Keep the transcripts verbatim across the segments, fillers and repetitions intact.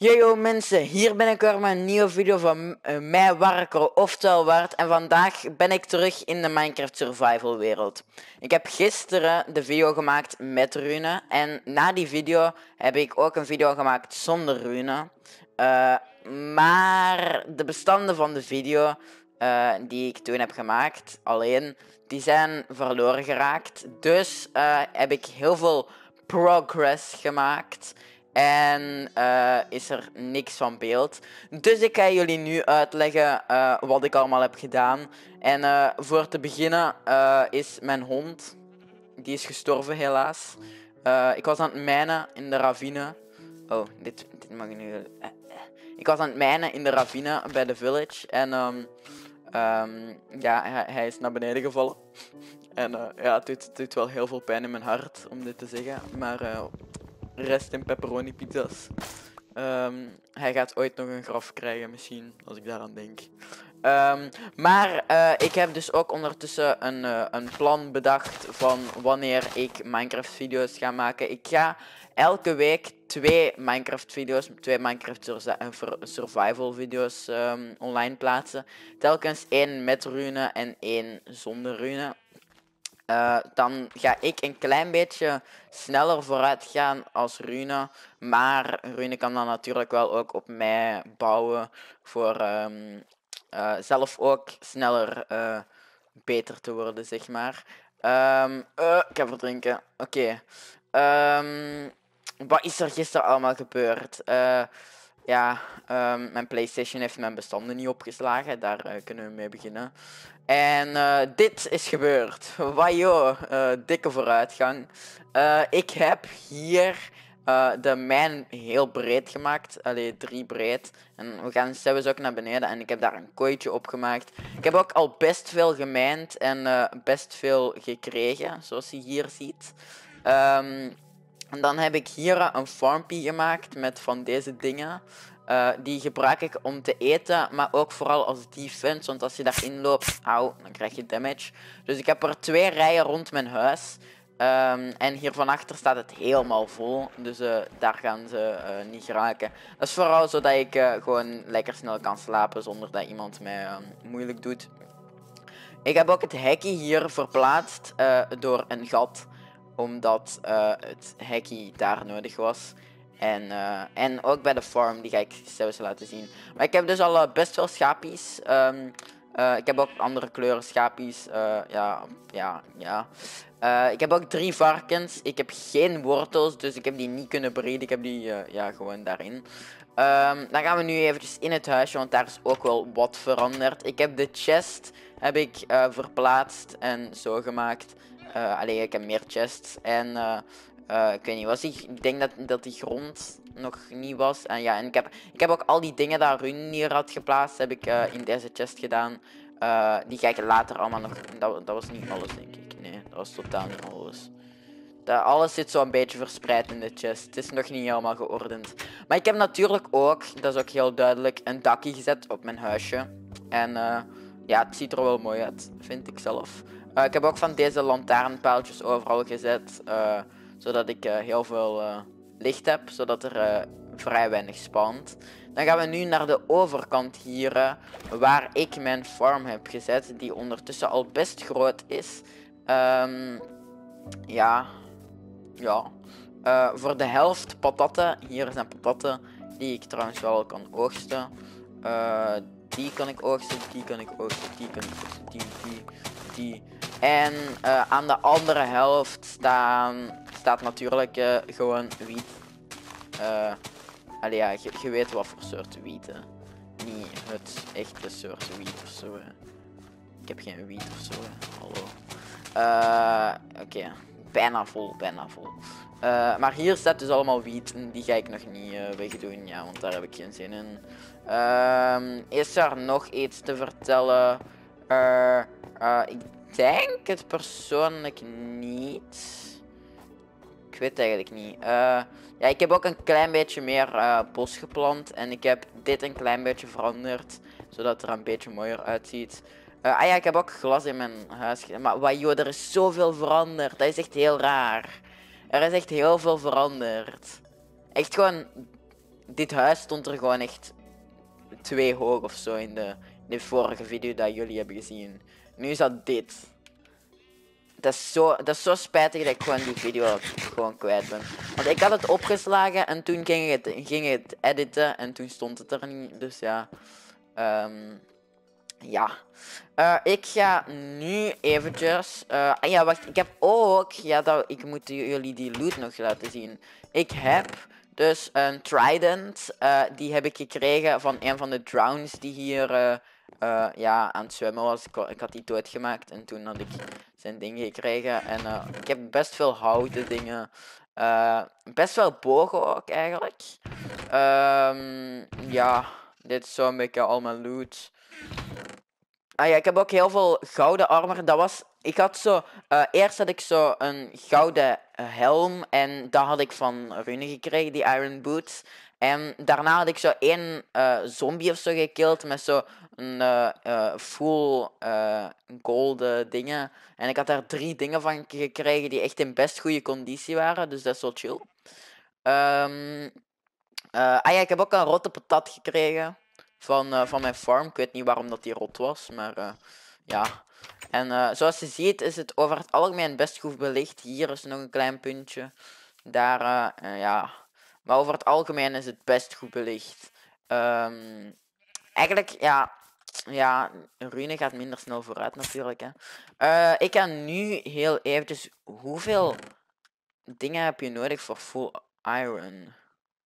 Yo yo mensen, hier ben ik weer met een nieuwe video van uh, mij, Warker, oftewel Wart. En vandaag ben ik terug in de Minecraft survival wereld. Ik heb gisteren de video gemaakt met Rune. En na die video heb ik ook een video gemaakt zonder Rune. Uh, maar de bestanden van de video uh, die ik toen heb gemaakt, alleen, die zijn verloren geraakt. Dus uh, heb ik heel veel progress gemaakt. En uh, is er niks van beeld. Dus ik ga jullie nu uitleggen uh, wat ik allemaal heb gedaan. En uh, voor te beginnen uh, is mijn hond. Die is gestorven helaas. Uh, ik was aan het mijnen in de ravine. Oh, dit, dit mag ik nu... Uh, uh. Ik was aan het mijnen in de ravine bij de village. En um, um, ja, hij, hij is naar beneden gevallen. En uh, ja, het doet, het doet wel heel veel pijn in mijn hart om dit te zeggen. Maar... Uh, Rest in pepperoni pizza's. Um, hij gaat ooit nog een graf krijgen misschien, als ik daaraan denk. Um, maar uh, ik heb dus ook ondertussen een, uh, een plan bedacht van wanneer ik Minecraft video's ga maken. Ik ga elke week twee Minecraft video's, twee Minecraft survival video's um, online plaatsen. Telkens één met Rune en één zonder Rune. Uh, dan ga ik een klein beetje sneller vooruit gaan als Rune. Maar Rune kan dan natuurlijk wel ook op mij bouwen. Voor um, uh, zelf ook sneller uh, beter te worden, zeg maar. Um, uh, ik ga verdrinken. Oké. Okay. Um, wat is er gisteren allemaal gebeurd? Uh, ja, um, mijn PlayStation heeft mijn bestanden niet opgeslagen. Daar uh, kunnen we mee beginnen. En uh, dit is gebeurd. Wajo, uh, dikke vooruitgang. Uh, ik heb hier uh, de mijn heel breed gemaakt. Allee, drie breed. En we gaan zelfs ook naar beneden. En ik heb daar een kooitje op gemaakt. Ik heb ook al best veel gemijnd. En uh, best veel gekregen. Zoals je hier ziet. Um, en dan heb ik hier een farmpie gemaakt met van deze dingen. Uh, die gebruik ik om te eten, maar ook vooral als defense. Want als je daarin loopt, auw, dan krijg je damage. Dus ik heb er twee rijen rond mijn huis. Um, en hier van achter staat het helemaal vol. Dus uh, daar gaan ze uh, niet geraken. Dat is vooral zodat ik uh, gewoon lekker snel kan slapen zonder dat iemand mij uh, moeilijk doet. Ik heb ook het hekje hier verplaatst uh, door een gat. Omdat uh, het hekje daar nodig was. En, uh, en ook bij de farm, die ga ik zelfs laten zien. Maar ik heb dus al uh, best veel schapies. Um, uh, ik heb ook andere kleuren schapies. Uh, ja, ja, ja. Uh, ik heb ook drie varkens. Ik heb geen wortels, dus ik heb die niet kunnen breeden. Ik heb die uh, ja, gewoon daarin. Um, dan gaan we nu eventjes in het huisje, want daar is ook wel wat veranderd. Ik heb de chest heb ik, uh, verplaatst en zo gemaakt. Uh, allee, ik heb meer chests. En... Uh, Uh, ik weet niet, was die, ik denk dat, dat die grond nog niet was. En ja, en ik heb, ik heb ook al die dingen dat Rune hier had geplaatst, heb ik uh, in deze chest gedaan. Uh, die ga ik later allemaal nog... Dat, dat was niet alles, denk ik. Nee, dat was totaal niet alles. Dat, alles zit zo'n beetje verspreid in de chest. Het is nog niet helemaal geordend. Maar ik heb natuurlijk ook, dat is ook heel duidelijk, een dakje gezet op mijn huisje. En uh, ja, het ziet er wel mooi uit, vind ik zelf. Uh, ik heb ook van deze lantaarnpaaltjes overal gezet. Uh, Zodat ik uh, heel veel uh, licht heb, zodat er uh, vrij weinig spawnt. Dan gaan we nu naar de overkant hier, uh, waar ik mijn farm heb gezet. Die ondertussen al best groot is. Um, ja. Ja. Uh, voor de helft patatten. Hier zijn patatten die ik trouwens wel kan oogsten. Uh, die kan ik oogsten, die kan ik oogsten, die kan ik oogsten, die, die, die. En uh, aan de andere helft staan... staat natuurlijk uh, gewoon wiet. Uh, allee, ja, je, je weet wat voor soort wiet, hè. Niet het echte soort wiet of zo, hè. Ik heb geen wiet of zo, hè. Hallo. Uh, Oké, okay. bijna vol, bijna vol. Uh, maar hier staat dus allemaal wiet en die ga ik nog niet uh, wegdoen, ja, want daar heb ik geen zin in. Uh, is er nog iets te vertellen? Uh, uh, ik denk het persoonlijk niet. Ik weet eigenlijk niet. Uh, ja, ik heb ook een klein beetje meer uh, bos geplant. En ik heb dit een klein beetje veranderd. Zodat het er een beetje mooier uitziet. Uh, ah ja, ik heb ook glas in mijn huis. Maar wat joh, er is zoveel veranderd. Dat is echt heel raar. Er is echt heel veel veranderd. Echt gewoon dit huis stond er gewoon echt twee hoog of zo in de, in de vorige video dat jullie hebben gezien. Nu is dat dit. Dat is, zo, dat is zo spijtig dat ik gewoon die video gewoon kwijt ben. Want ik had het opgeslagen en toen ging ik het, ging ik het editen en toen stond het er niet. Dus ja. Um, ja. Uh, ik ga nu eventjes... Uh, ja, wacht. Ik heb ook... Ja, dat, ik moet jullie die loot nog laten zien. Ik heb dus een trident. Uh, die heb ik gekregen van een van de drowns die hier... Uh, Uh, ja, aan het zwemmen was. Ik, ik had die doodgemaakt en toen had ik zijn ding gekregen. En uh, ik heb best veel houten dingen. Uh, best wel bogen ook eigenlijk. Um, ja, dit is zo'n beetje al mijn loot. Ah ja, ik heb ook heel veel gouden armor. Dat was... Ik had zo... Uh, eerst had ik zo een gouden helm. En dat had ik van Rune gekregen, die Iron Boots. En daarna had ik zo één uh, zombie of zo gekilld met zo een uh, uh, full uh, golden dingen. En ik had daar drie dingen van gekregen die echt in best goede conditie waren. Dus dat is wel chill. Um, uh, ah ja, ik heb ook een rotte patat gekregen van, uh, van mijn farm. Ik weet niet waarom dat die rot was, maar uh, ja. En uh, zoals je ziet is het over het algemeen best goed belicht. Hier is nog een klein puntje. Daar, uh, uh, ja... Maar over het algemeen is het best goed belicht. Um, eigenlijk, ja... Ja, Rune gaat minder snel vooruit natuurlijk. Hè. Uh, ik ga nu heel eventjes... Hoeveel dingen heb je nodig voor full iron?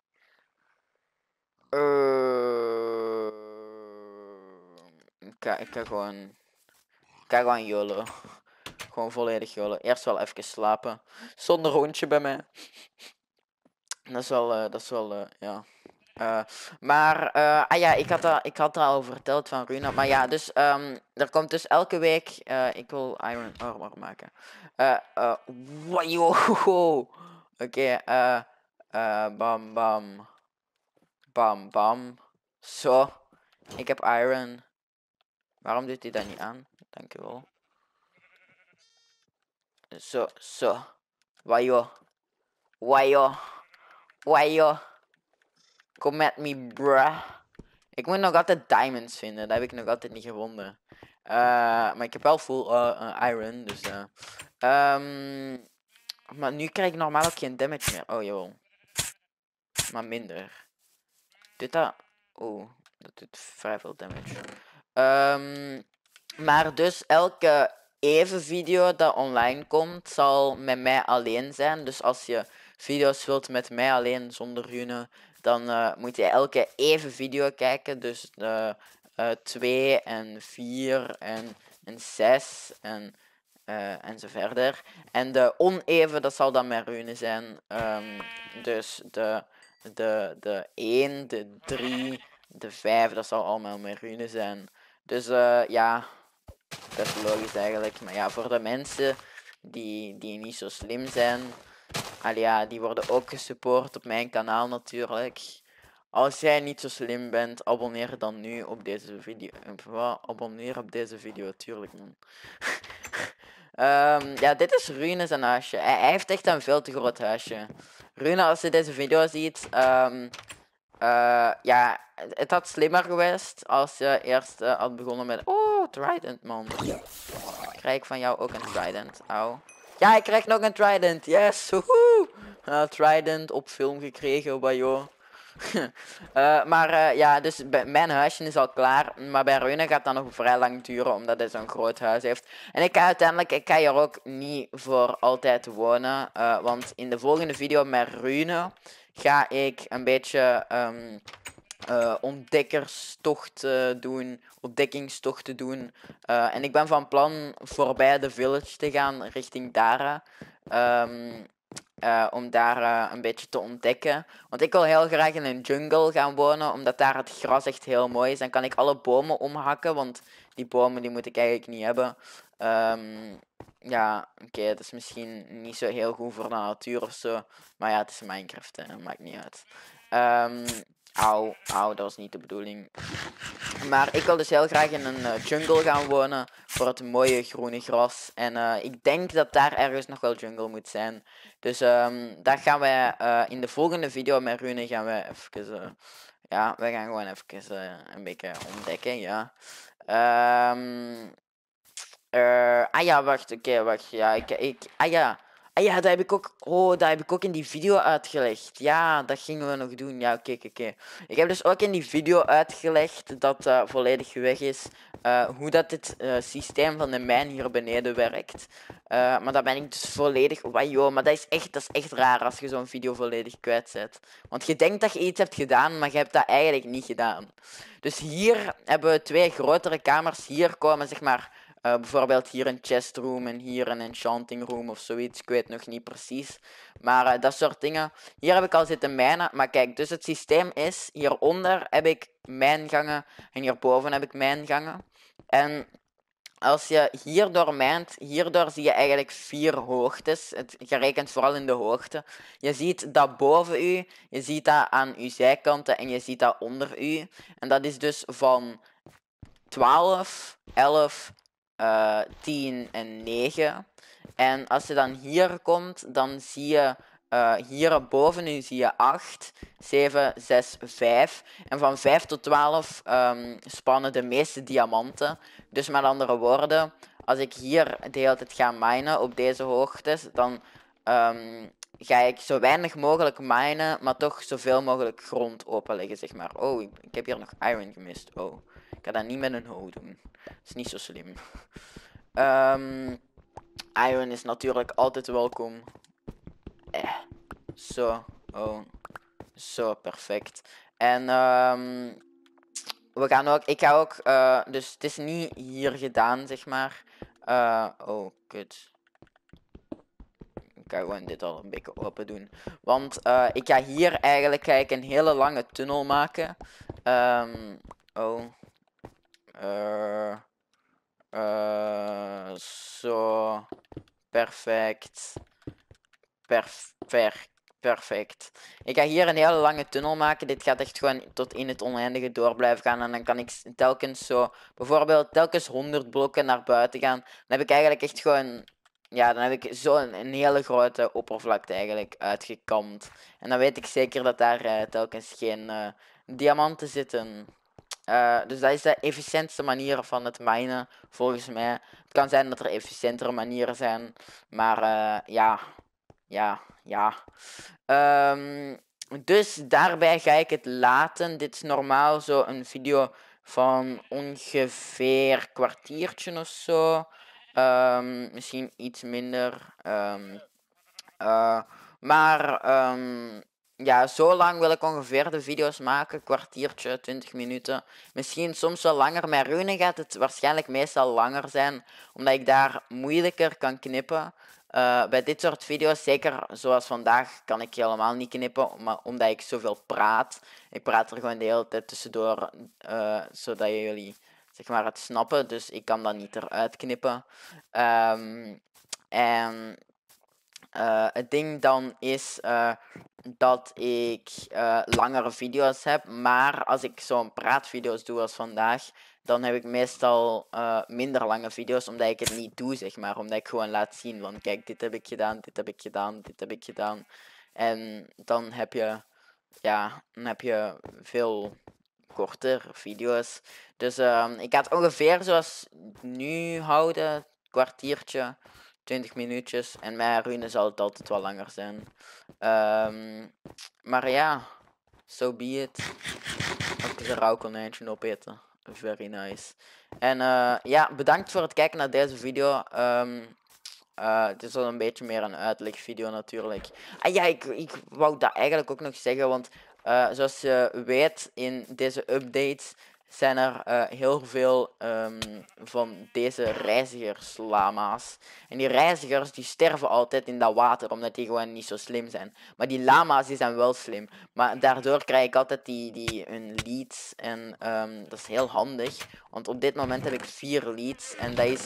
Uh, ik, ga, ik ga gewoon... Ik ga gewoon YOLO. Gewoon volledig YOLO. Eerst wel even slapen. Zonder hondje bij mij. Dat is wel, uh, dat is wel, uh, ja. Uh, maar, uh, ah ja, ik had, dat, ik had dat al verteld van Runa. Maar ja, dus, um, er komt dus elke week, uh, ik wil iron armor maken. Uh, uh, wow, oké, okay, uh, uh, bam, bam. Bam, bam. Zo, ik heb iron. Waarom doet hij dat niet aan? Dankjewel. Zo, zo. Wajo. Wajo. Wajo. Kom met me, bruh. Ik moet nog altijd diamonds vinden. Dat heb ik nog altijd niet gevonden. Uh, maar ik heb wel full uh, uh, iron. Dus uh. um, maar nu krijg ik normaal ook geen damage meer. Oh, joh. Maar minder. Doet dat... Oeh, dat doet vrij veel damage. Um, maar dus elke even video dat online komt, zal met mij alleen zijn. Dus als je video's wilt met mij alleen, zonder Rune, dan uh, moet je elke even video kijken. Dus de uh, twee en vier en, en zes en, uh, en zo verder. En de oneven, dat zal dan met Rune zijn. Um, dus de, de, de één, de drie, de vijf, dat zal allemaal met Rune zijn. Dus uh, ja, best logisch eigenlijk. Maar ja, voor de mensen die, die niet zo slim zijn, allee, ja, die worden ook gesupport op mijn kanaal natuurlijk. Als jij niet zo slim bent, abonneer dan nu op deze video. Abonneer op deze video, tuurlijk man. um, ja, dit is Rune zijn huisje. Hij, hij heeft echt een veel te groot huisje. Rune, als je deze video ziet, um, uh, ja, het had slimmer geweest als je eerst uh, had begonnen met... Oh, trident man. Krijg ik van jou ook een trident? Auw. Ja, ik krijg nog een trident. Yes, woehoe. Uh, trident op film gekregen, bajo. uh, maar uh, ja, dus mijn huisje is al klaar. Maar bij Rune gaat dat nog vrij lang duren, omdat hij zo'n groot huis heeft. En ik ga uiteindelijk, ik ga hier ook niet voor altijd wonen. Uh, want in de volgende video met Rune ga ik een beetje um, uh, ontdekkerstochten doen, ontdekkingstochten doen. Uh, en ik ben van plan voorbij de village te gaan, richting Dara. Um, Uh, om daar uh, een beetje te ontdekken. Want ik wil heel graag in een jungle gaan wonen, omdat daar het gras echt heel mooi is. Dan kan ik alle bomen omhakken, want die bomen die moet ik eigenlijk niet hebben. Um, ja, oké, okay, dat is misschien niet zo heel goed voor de natuur of zo. Maar ja, het is Minecraft, hè, maakt niet uit. Um, auw, auw, dat was niet de bedoeling. Maar ik wil dus heel graag in een uh, jungle gaan wonen voor het mooie groene gras. En uh, ik denk dat daar ergens nog wel jungle moet zijn. Dus um, dat gaan wij uh, in de volgende video met Rune gaan wij even... Uh, ja, we gaan gewoon even uh, een beetje ontdekken, ja. Um, uh, ah ja, wacht, oké, okay, wacht. Ja, ik, ik... Ah ja... Ah ja, dat heb ik ook... Oh, dat heb ik ook in die video uitgelegd. Ja, dat gingen we nog doen. Ja, oké, okay, oké. Okay. Ik heb dus ook in die video uitgelegd dat uh, volledig weg is. Uh, hoe dat dit uh, systeem van de mijn hier beneden werkt. Uh, maar dat ben ik dus volledig... Wajo, maar dat is echt, dat is echt raar als je zo'n video volledig kwijt bent. Want je denkt dat je iets hebt gedaan, maar je hebt dat eigenlijk niet gedaan. Dus hier hebben we twee grotere kamers. Hier komen, zeg maar... Uh, bijvoorbeeld hier een chest room en hier een enchanting room of zoiets. Ik weet nog niet precies. Maar uh, dat soort dingen. Hier heb ik al zitten mijnen. Maar kijk, dus het systeem is... Hieronder heb ik mijngangen. En hierboven heb ik mijngangen. En als je hierdoor mijnt... Hierdoor zie je eigenlijk vier hoogtes. Het gerekend vooral in de hoogte. Je ziet dat boven u. Je ziet dat aan uw zijkanten. En je ziet dat onder u. En dat is dus van twaalf, elf... Uh, tien en negen. En als je dan hier komt, dan zie je uh, hier boven u zie je acht, zeven, zes, vijf. En van vijf tot twaalf um, spannen de meeste diamanten. Dus met andere woorden, als ik hier de hele tijd ga minen op deze hoogtes, dan um, ga ik zo weinig mogelijk minen, maar toch zoveel mogelijk grond openleggen, zeg maar. Oh, ik, ik heb hier nog iron gemist. Oh, ik ga dat niet met een hoe doen. Dat is niet zo slim. Um, iron is natuurlijk altijd welkom. Eh, zo. Oh. Zo, perfect. En um, we gaan ook... Ik ga ook... Uh, dus het is niet hier gedaan, zeg maar. Uh, oh, kut. Ik ga gewoon dit al een beetje open doen. Want uh, ik ga hier eigenlijk ga ik een hele lange tunnel maken. Um, oh. Uh, uh, zo. Perfect. Perfect. Perfect. Ik ga hier een hele lange tunnel maken. Dit gaat echt gewoon tot in het oneindige door blijven gaan. En dan kan ik telkens zo... Bijvoorbeeld telkens honderd blokken naar buiten gaan. Dan heb ik eigenlijk echt gewoon... Ja, dan heb ik zo een, een hele grote oppervlakte eigenlijk uitgekamd. En dan weet ik zeker dat daar uh, telkens geen uh, diamanten zitten. Uh, dus dat is de efficiëntste manier van het minen, volgens mij. Het kan zijn dat er efficiëntere manieren zijn. Maar uh, ja... Ja, ja. Um, dus daarbij ga ik het laten. Dit is normaal zo een video van ongeveer een kwartiertje of zo. Um, misschien iets minder. Um, uh, maar um, ja, zo lang wil ik ongeveer de video's maken. Kwartiertje, twintig minuten. Misschien soms wel langer. Met Rune gaat het waarschijnlijk meestal langer zijn. Omdat ik daar moeilijker kan knippen. Uh, bij dit soort video's, zeker zoals vandaag, kan ik helemaal niet knippen, maar omdat ik zoveel praat. Ik praat er gewoon de hele tijd tussendoor, uh, zodat jullie zeg maar het snappen, dus ik kan dat niet eruit knippen. Um, en uh, het ding dan is uh, dat ik uh, langere video's heb, maar als ik zo'n praatvideo's doe als vandaag, dan heb ik meestal uh, minder lange video's, omdat ik het niet doe, zeg maar. Omdat ik gewoon laat zien van, kijk, dit heb ik gedaan, dit heb ik gedaan, dit heb ik gedaan. En dan heb je, ja, dan heb je veel korter video's. Dus uh, ik ga het ongeveer zoals nu houden, kwartiertje, twintig minuutjes. En met Rune zal het altijd wel langer zijn. Um, maar ja, so be it. Even een rauw konijntje opeten. Very nice. En uh, ja, bedankt voor het kijken naar deze video. Um, uh, het is wel een beetje meer een uitlegvideo natuurlijk. Ah ja, ik, ik wou dat eigenlijk ook nog zeggen, want uh, zoals je weet in deze updates zijn er uh, heel veel um, van deze reizigerslama's. En die reizigers die sterven altijd in dat water, omdat die gewoon niet zo slim zijn. Maar die lama's die zijn wel slim. Maar daardoor krijg ik altijd die, die hun leads. En um, dat is heel handig. Want op dit moment heb ik vier leads. En dat is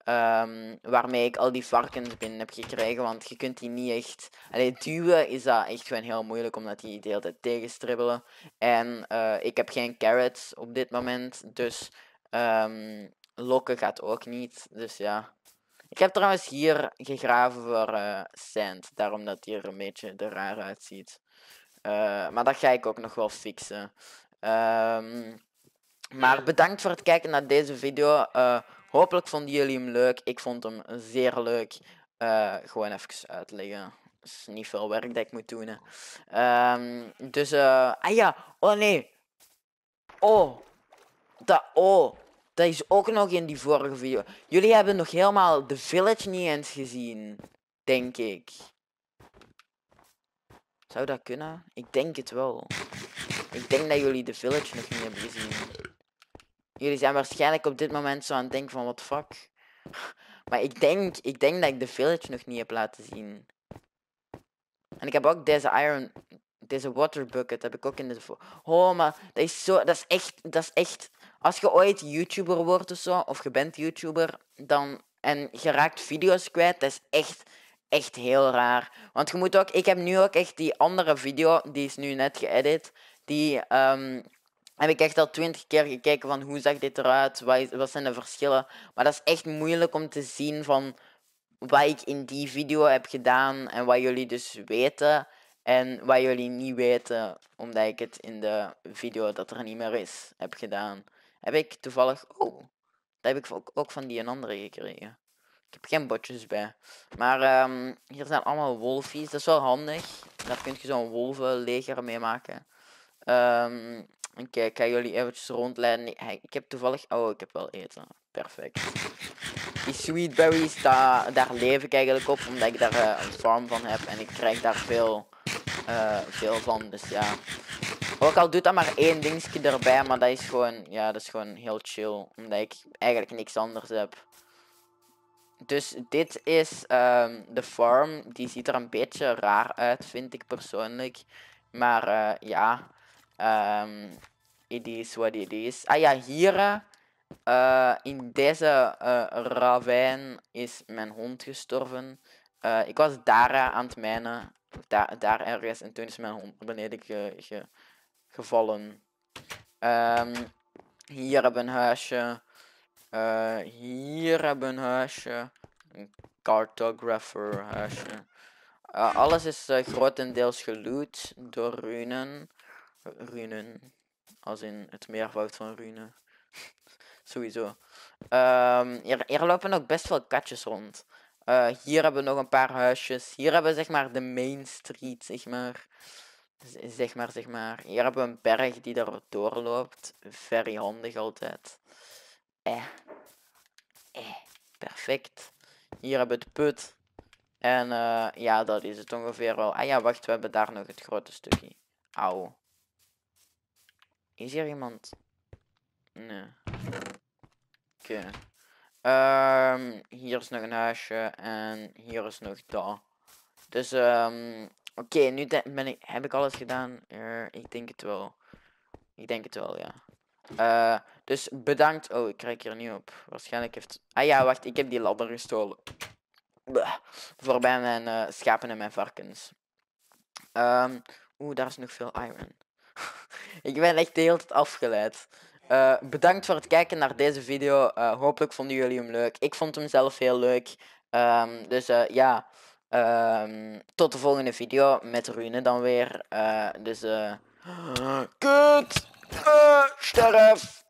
Um, waarmee ik al die varkens binnen heb gekregen, want je kunt die niet echt... Allee, duwen is dat echt gewoon heel moeilijk, omdat die de hele tijd tegenstribbelen. En uh, ik heb geen carrots op dit moment, dus um, lokken gaat ook niet. Dus ja. Ik heb trouwens hier gegraven voor uh, sand, daarom dat die er een beetje er raar uitziet. Uh, maar dat ga ik ook nog wel fixen. Um, maar bedankt voor het kijken naar deze video. Uh, hopelijk vonden jullie hem leuk. Ik vond hem zeer leuk. Uh, gewoon even uitleggen. Het is niet veel werk dat ik moet doen. Hè. Um, dus, uh, ah ja, oh nee. Oh, dat, oh, dat is ook nog in die vorige video. Jullie hebben nog helemaal The Village niet eens gezien, denk ik. Zou dat kunnen? Ik denk het wel. Ik denk dat jullie The Village nog niet hebben gezien. Jullie zijn waarschijnlijk op dit moment zo aan het denken van what the fuck. Maar ik denk, ik denk dat ik The Village nog niet heb laten zien. En ik heb ook deze iron, deze water bucket heb ik ook in de... Oh, maar dat is zo, dat is echt, dat is echt... Als je ooit YouTuber wordt of zo, of je bent YouTuber, dan... En je raakt video's kwijt, dat is echt, echt heel raar. Want je moet ook... Ik heb nu ook echt die andere video, die is nu net geëdit, die... Um, heb ik echt al twintig keer gekeken van hoe zag dit eruit, wat, is, wat zijn de verschillen. Maar dat is echt moeilijk om te zien van wat ik in die video heb gedaan en wat jullie dus weten. En wat jullie niet weten, omdat ik het in de video dat er niet meer is, heb gedaan. Heb ik toevallig... Oh, dat heb ik ook, ook van die een andere gekregen. Ik heb geen botjes bij. Maar um, hier zijn allemaal wolfies, dat is wel handig. Daar kun je zo'n wolvenleger mee maken. Um, Oké, okay, ik ga jullie eventjes rondleiden. Nee, ik heb toevallig... Oh, ik heb wel eten. Perfect. Die sweetberries, daar, daar leef ik eigenlijk op, omdat ik daar uh, een farm van heb. En ik krijg daar veel, uh, veel van, dus ja. Ook al doet dat maar één dingetje erbij, maar dat is gewoon... Ja, dat is gewoon heel chill, omdat ik eigenlijk niks anders heb. Dus dit is um, de farm. Die ziet er een beetje raar uit, vind ik persoonlijk. Maar uh, ja... Um, it is what it is. Ah ja, hier uh, in deze uh, ravijn is mijn hond gestorven. Uh, ik was daar aan het mijnen, daar, daar ergens, en toen is mijn hond beneden ge, ge, gevallen. Um, hier hebben we een huisje. Uh, hier hebben we een huisje. Een cartographer huisje. Uh, alles is uh, grotendeels geloot door runen. Runen. Als in het meervoud van runen. Sowieso. Um, hier, hier lopen ook best veel katjes rond. Uh, hier hebben we nog een paar huisjes. Hier hebben we zeg maar de main street, zeg maar. Z zeg maar, zeg maar. Hier hebben we een berg die er doorloopt. Very handig altijd. Eh. Eh. Perfect. Hier hebben we het put. En uh, ja, dat is het ongeveer wel. Ah ja, wacht, we hebben daar nog het grote stukje. Auw. Is hier iemand? Nee. Oké. Okay. Um, hier is nog een huisje. En hier is nog dat. Dus, um, oké, okay, nu ben ik, heb ik alles gedaan. Uh, ik denk het wel. Ik denk het wel, ja. Uh, dus bedankt. Oh, ik krijg hier niet op. Waarschijnlijk heeft... Ah ja, wacht, ik heb die ladder gestolen. Bleh. Voorbij mijn uh, schapen en mijn varkens. Um, Oeh, daar is nog veel iron. Ik ben echt de hele tijd afgeleid. Uh, bedankt voor het kijken naar deze video. Uh, hopelijk vonden jullie hem leuk. Ik vond hem zelf heel leuk. Um, dus uh, ja. Um, tot de volgende video. Met Rune dan weer. Uh, dus eh. Uh... Kut! Uh, sterf!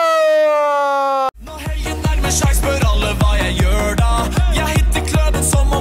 Nå helgen nærmer seg, spør alle hva jeg gjør da. Jeg hitter kløden som